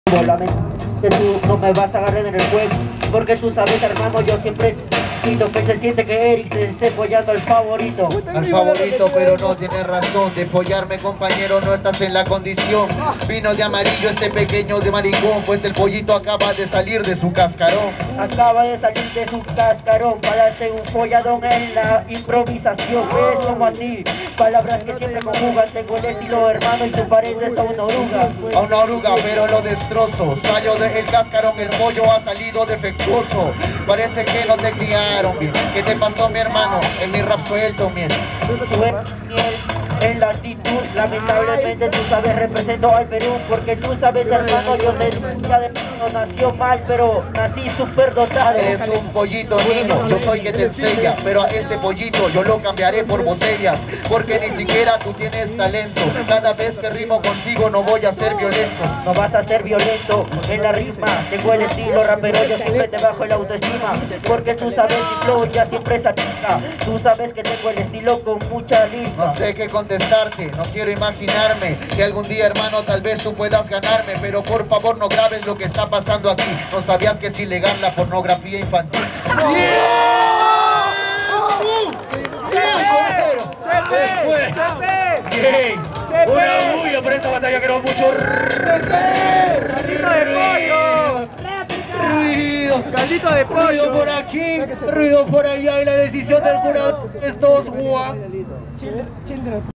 Que tú no me vas a agarrar en el juego, porque tú sabes, hermano, yo siempre siento que se siente que Eric se esté apoyando al favorito. Al favorito, pero no tienes razón de apoyarme, compañero, no estás en la condición. Vino de amarillo este pequeño de maricón, pues el pollito acaba de salir de su cascarón. Acaba de salir de su cascarón para darte un folladón en la improvisación. Es como así, palabras que siempre conjugan. Tengo el estilo, hermano, y tú pareces a una oruga. A una oruga, pero lo destrozo. Salió del cascarón, el pollo ha salido defectuoso. Parece que no te criaron bien. ¿Qué te pasó, mi hermano? En mi rap suelto, miel. Tú eres miel en la actitud, lamentablemente tú sabes, represento al Perú, porque tú sabes, hermano, yo no nació mal, pero nací súper dotado. Eres un pollito niño, yo soy que te enseña, pero a este pollito yo lo cambiaré por botellas, porque ni siquiera tú tienes talento. Cada vez que rimo contigo no voy a ser violento. No vas a ser violento en la rima, tengo el estilo rapero, yo siempre te bajo el autoestima, porque tú sabes mi flow ya siempre es atica. Tú sabes que tengo el estilo con mucha rima. No sé qué contestarte, no quiero imaginarme que algún día, hermano, tal vez tú puedas ganarme, pero por favor no grabes lo que está pasando aquí. ¿No sabías que es ilegal la pornografía infantil? Una bulla por esta batalla que no mucho. ¡Caldito de pollo! Ruido, ¡Caldito de pollo! ruido por aquí, ruido por allá, y la decisión del jurado es 2-1.